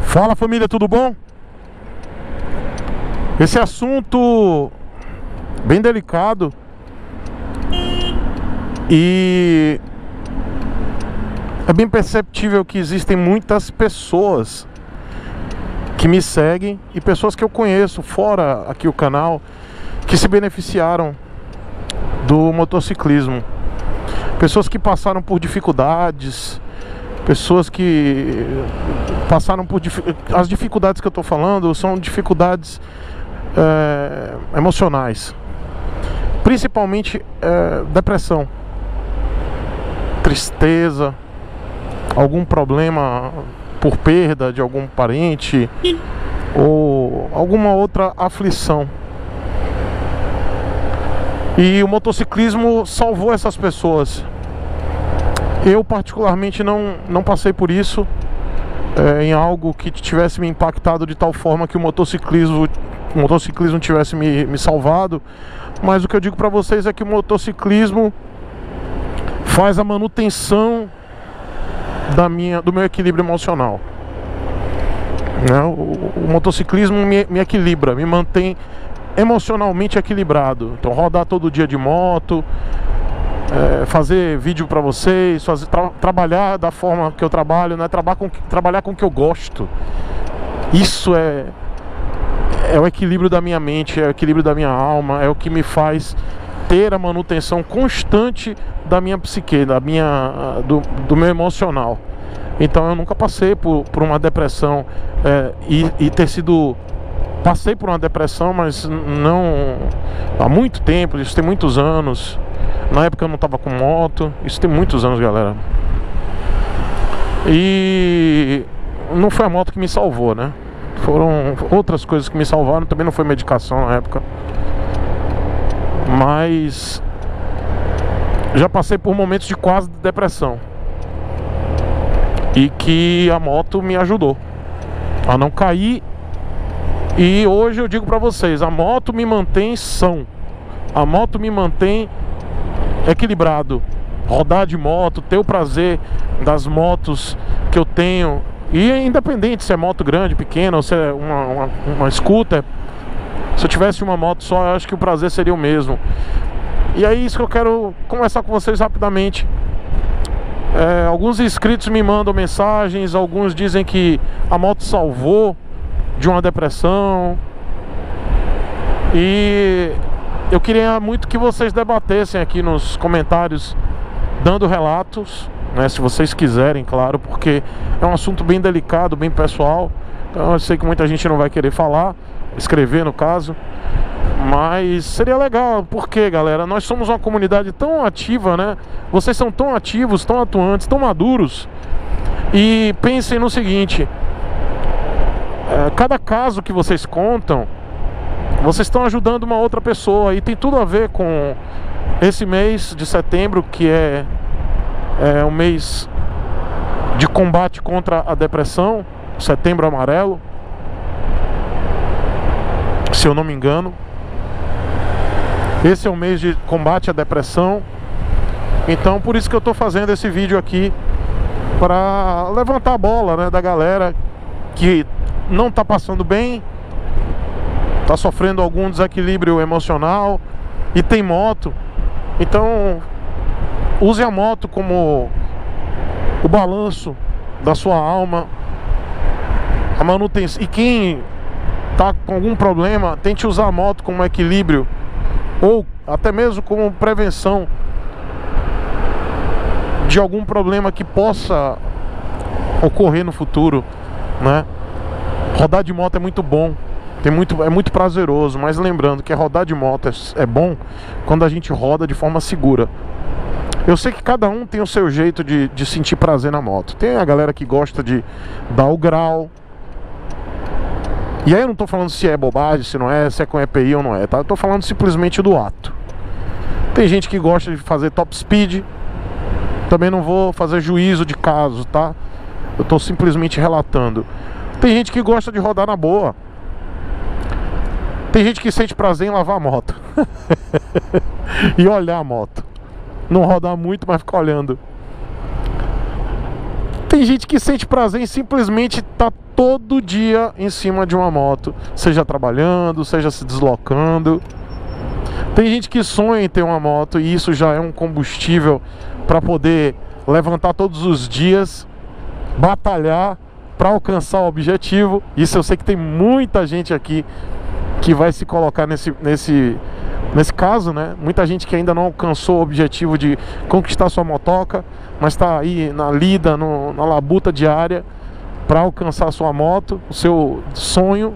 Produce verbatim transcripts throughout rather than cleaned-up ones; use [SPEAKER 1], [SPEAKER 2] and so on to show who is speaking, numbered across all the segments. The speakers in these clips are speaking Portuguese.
[SPEAKER 1] Fala, família, tudo bom? Esse assunto bem delicado e é bem perceptível que existem muitas pessoas que me seguem e pessoas que eu conheço fora aqui o canal que se beneficiaram do motociclismo. Pessoas que passaram por dificuldades, pessoas que passaram por as dificuldades que eu estou falando são dificuldades é, emocionais, principalmente é, depressão, tristeza, algum problema por perda de algum parente ou alguma outra aflição. E o motociclismo salvou essas pessoas. Eu particularmente não, não passei por isso é, em algo que tivesse me impactado de tal forma que o motociclismo, o motociclismo tivesse me, me salvado. Mas o que eu digo para vocês é que o motociclismo faz a manutenção da minha, do meu equilíbrio emocional, né? o, o motociclismo me, me equilibra, me mantém emocionalmente equilibrado. Então rodar todo dia de moto, É, fazer vídeo pra vocês, fazer, tra trabalhar da forma que eu trabalho, né? Trabalhar com, trabalhar com o que eu gosto. Isso é, é o equilíbrio da minha mente, é o equilíbrio da minha alma, é o que me faz ter a manutenção constante da minha psique, da minha, do, do meu emocional. Então eu nunca passei por, por uma depressão é, e, e ter sido... Passei por uma depressão, mas não há muito tempo, isso tem muitos anos. Na época eu não estava com moto, isso tem muitos anos, galera. E não foi a moto que me salvou, né? Foram outras coisas que me salvaram, também não foi medicação na época. Mas já passei por momentos de quase depressão. E que a moto me ajudou a não cair. E hoje eu digo pra vocês, a moto me mantém são. A moto me mantém equilibrado. Rodar de moto, ter o prazer das motos que eu tenho. E independente se é moto grande, pequena, ou se é uma, uma, uma scooter. Se eu tivesse uma moto só, eu acho que o prazer seria o mesmo. E é isso que eu quero conversar com vocês rapidamente. É, alguns inscritos me mandam mensagens, alguns dizem que a moto salvou de uma depressão. E eu queria muito que vocês debatessem aqui nos comentários, dando relatos, né, se vocês quiserem, claro, porque é um assunto bem delicado, bem pessoal. Então eu sei que muita gente não vai querer falar, escrever no caso, mas seria legal, porque, galera, nós somos uma comunidade tão ativa, né? Vocês são tão ativos, tão atuantes, tão maduros. E pensem no seguinte: é, cada caso que vocês contam, vocês estão ajudando uma outra pessoa. E tem tudo a ver com esse mês de setembro, que é, é um mês de combate contra a depressão, Setembro Amarelo, se eu não me engano. Esse é o mês de combate à depressão. Então por isso que eu estou fazendo esse vídeo aqui, para levantar a bola, né, da galera que não está passando bem, está sofrendo algum desequilíbrio emocional e tem moto. Então use a moto como o balanço da sua alma, a manutenção. E quem está com algum problema, tente usar a moto como equilíbrio, ou até mesmo como prevenção de algum problema que possa ocorrer no futuro, né? Rodar de moto é muito bom, tem muito, é muito prazeroso, mas lembrando que rodar de moto é, é bom quando a gente roda de forma segura. Eu sei que cada um tem o seu jeito de, de sentir prazer na moto. Tem a galera que gosta de dar o grau. E aí eu não tô falando se é bobagem, se não é, se é com E P I ou não é, tá? Eu tô falando simplesmente do ato. Tem gente que gosta de fazer top speed. Também não vou fazer juízo de caso, tá? Eu tô simplesmente relatando. Tem gente que gosta de rodar na boa. Tem gente que sente prazer em lavar a moto e olhar a moto. Não rodar muito, mas ficar olhando. Tem gente que sente prazer em simplesmente estar todo dia em cima de uma moto, seja trabalhando, seja se deslocando. Tem gente que sonha em ter uma moto e isso já é um combustível para poder levantar todos os dias, batalhar para alcançar o objetivo. Isso eu sei que tem muita gente aqui que vai se colocar nesse, nesse, nesse caso, né? Muita gente que ainda não alcançou o objetivo de conquistar sua motoca, mas está aí na lida, no, na labuta diária para alcançar a sua moto, o seu sonho.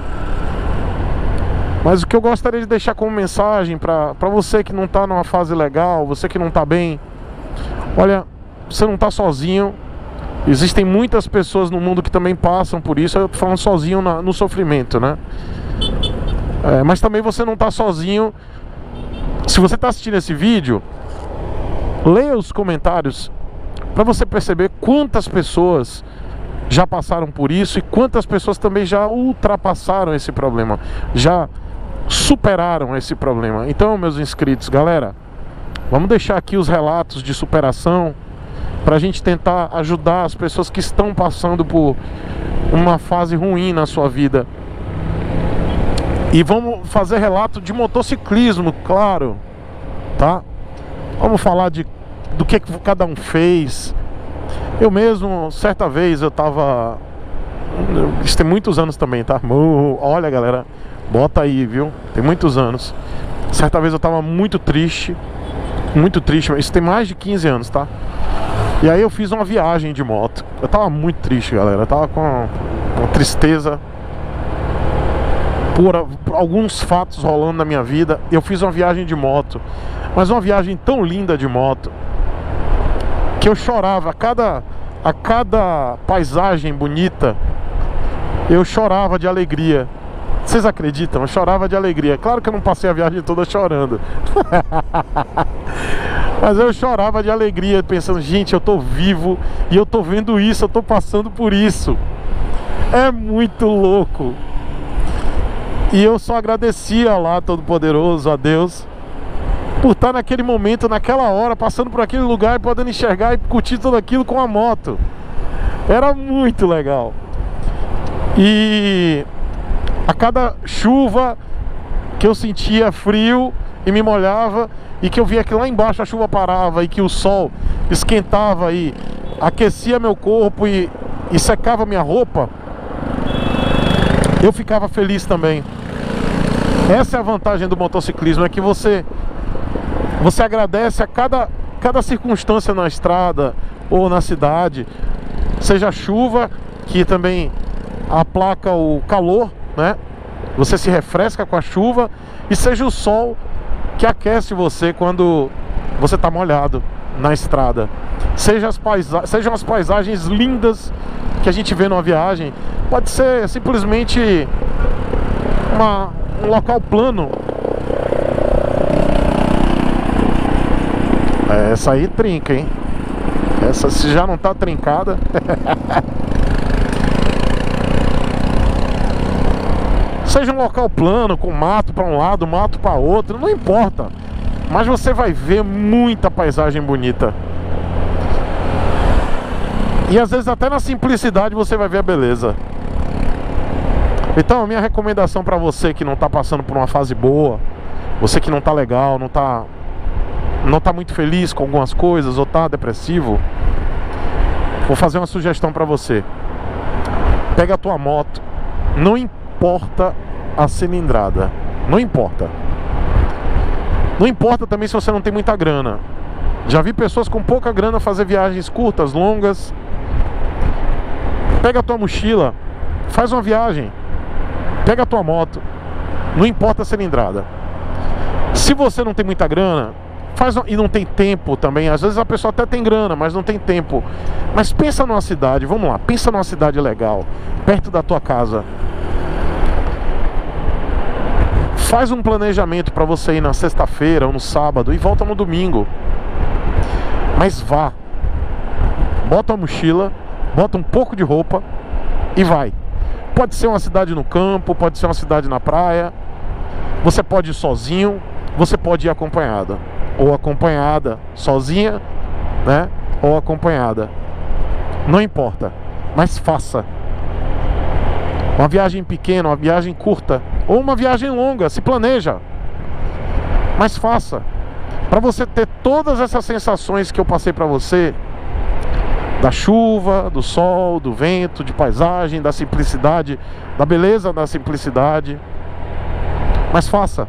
[SPEAKER 1] Mas o que eu gostaria de deixar como mensagem para você que não está numa fase legal, você que não está bem, olha, você não está sozinho. Existem muitas pessoas no mundo que também passam por isso. Eu tô falando sozinho na, no sofrimento, né? É, mas também você não está sozinho. Se você está assistindo esse vídeo, leia os comentários para você perceber quantas pessoas já passaram por isso e quantas pessoas também já ultrapassaram esse problema, já superaram esse problema. Então, meus inscritos, galera, vamos deixar aqui os relatos de superação para a gente tentar ajudar as pessoas que estão passando por uma fase ruim na sua vida. E vamos fazer relato de motociclismo, claro, tá? Vamos falar de, do que cada um fez. Eu mesmo, certa vez, eu tava... Isso tem muitos anos também, tá? Olha, galera, bota aí, viu? Tem muitos anos. Certa vez eu tava muito triste. Muito triste, isso tem mais de quinze anos, tá? E aí eu fiz uma viagem de moto. Eu tava muito triste, galera. Eu tava com uma, uma tristeza por, por alguns fatos rolando na minha vida. Eu fiz uma viagem de moto, mas uma viagem tão linda de moto que eu chorava a cada, a cada paisagem bonita. Eu chorava de alegria. Vocês acreditam? Eu chorava de alegria. Claro que eu não passei a viagem toda chorando. Mas eu chorava de alegria, pensando, gente, eu tô vivo e eu tô vendo isso, eu tô passando por isso. É muito louco. E eu só agradecia lá, Todo-Poderoso, a Deus, por estar naquele momento, naquela hora, passando por aquele lugar e podendo enxergar e curtir tudo aquilo com a moto. Era muito legal. E a cada chuva que eu sentia frio e me molhava, e que eu via que lá embaixo a chuva parava e que o sol esquentava e aquecia meu corpo e, e secava minha roupa, eu ficava feliz também. Essa é a vantagem do motociclismo, é que você você agradece a cada, cada circunstância na estrada ou na cidade, seja a chuva, que também aplaca o calor, né? Você se refresca com a chuva, e seja o sol, que aquece você quando você está molhado na estrada. Seja as paisa- sejam as paisagens lindas que a gente vê numa viagem. Pode ser simplesmente uma, um local plano. Essa aí trinca, hein? Essa, se já não tá trincada. Seja um local plano, com mato para um lado, mato para outro, não importa. Mas você vai ver muita paisagem bonita. E às vezes até na simplicidade você vai ver a beleza. Então a minha recomendação para você que não tá passando por uma fase boa, você que não tá legal, não tá, não tá muito feliz com algumas coisas, ou tá depressivo, vou fazer uma sugestão para você. Pega a tua moto, não importa importa a cilindrada, não importa. Não importa também se você não tem muita grana. Já vi pessoas com pouca grana fazer viagens curtas, longas. Pega a tua mochila, faz uma viagem, pega a tua moto, não importa a cilindrada. Se você não tem muita grana, faz uma... e não tem tempo também. Às vezes a pessoa até tem grana, mas não tem tempo. Mas pensa numa cidade, vamos lá, pensa numa cidade legal, perto da tua casa. Faz um planejamento para você ir na sexta-feira ou no sábado e volta no domingo. Mas vá. Bota a mochila, bota um pouco de roupa e vai. Pode ser uma cidade no campo, pode ser uma cidade na praia. Você pode ir sozinho, você pode ir acompanhada. Ou acompanhada, sozinha, né? Ou acompanhada. Não importa, mas faça. Uma viagem pequena, uma viagem curta ou uma viagem longa, se planeja. Mas faça. Para você ter todas essas sensações que eu passei para você, da chuva, do sol, do vento, de paisagem, da simplicidade, da beleza da simplicidade. Mas faça.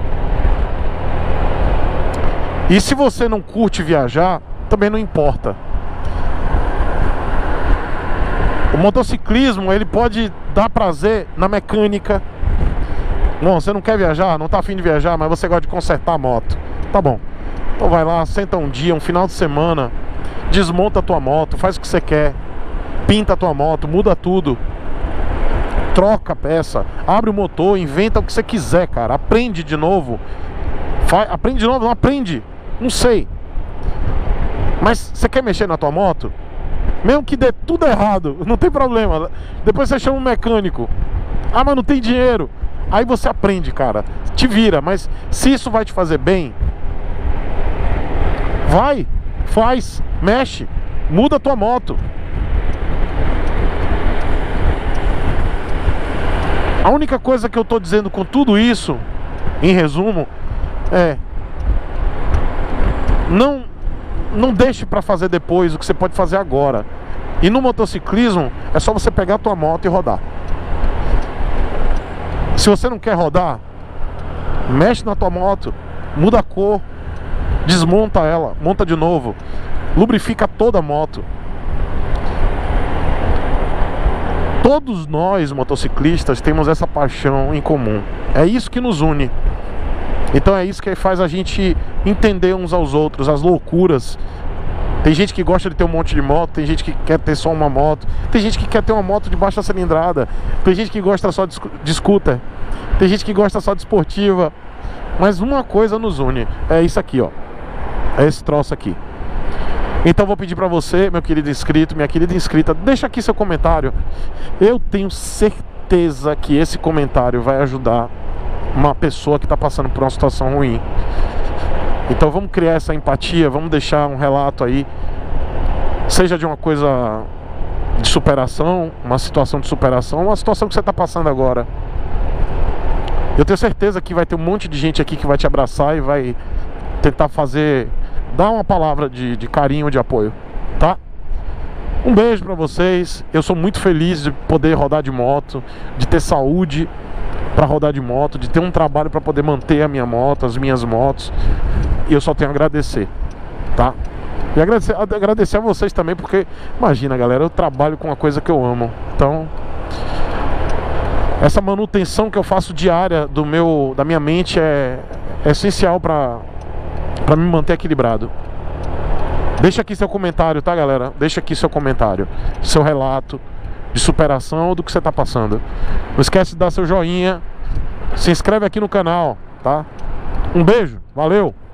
[SPEAKER 1] E se você não curte viajar, também não importa. O motociclismo, ele pode dar prazer na mecânica. Bom, você não quer viajar, não tá afim de viajar, mas você gosta de consertar a moto. Tá bom. Então vai lá, senta um dia, um final de semana, desmonta a tua moto, faz o que você quer, pinta a tua moto, muda tudo, troca a peça, abre o motor, inventa o que você quiser, cara. Aprende de novo. Fa- Aprende de novo, não aprende. Não sei. Mas você quer mexer na tua moto? Mesmo que dê tudo errado, não tem problema. Depois você chama um mecânico. Ah, mas não tem dinheiro. Aí você aprende, cara. Te vira. Mas se isso vai te fazer bem, vai, faz, mexe, muda a tua moto. A única coisa que eu tô dizendo com tudo isso, em resumo, é: Não, não deixe pra fazer depois o que você pode fazer agora. E no motociclismo é só você pegar a tua moto e rodar. Se você não quer rodar, mexe na tua moto, muda a cor, desmonta ela, monta de novo, lubrifica toda a moto. Todos nós motociclistas temos essa paixão em comum. É isso que nos une. Então é isso que faz a gente entender uns aos outros, as loucuras. Tem gente que gosta de ter um monte de moto, tem gente que quer ter só uma moto, tem gente que quer ter uma moto de baixa cilindrada, tem gente que gosta só de, de scooter, tem gente que gosta só de esportiva. Mas uma coisa nos une, é isso aqui, ó. É esse troço aqui. Então vou pedir pra você, meu querido inscrito, minha querida inscrita, deixa aqui seu comentário. Eu tenho certeza que esse comentário vai ajudar uma pessoa que está passando por uma situação ruim. Então vamos criar essa empatia, vamos deixar um relato aí, seja de uma coisa de superação, uma situação de superação, uma situação que você está passando agora. Eu tenho certeza que vai ter um monte de gente aqui que vai te abraçar e vai tentar fazer, dar uma palavra de, de carinho, de apoio, tá? Um beijo pra vocês. Eu sou muito feliz de poder rodar de moto, de ter saúde para rodar de moto, de ter um trabalho para poder manter a minha moto, as minhas motos. E eu só tenho a agradecer, tá? E agradecer, agradecer a vocês também, porque imagina, galera, eu trabalho com uma coisa que eu amo. Então, essa manutenção que eu faço diária do meu, da minha mente é, é essencial para para me manter equilibrado. Deixa aqui seu comentário, tá, galera? Deixa aqui seu comentário, seu relato de superação ou do que você tá passando. Não esquece de dar seu joinha, se inscreve aqui no canal, tá? Um beijo, valeu!